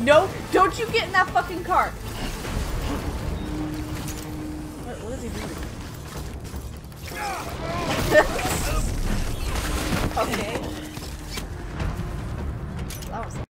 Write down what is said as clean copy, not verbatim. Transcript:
No, don't you get in that fucking car. What is he doing? Okay.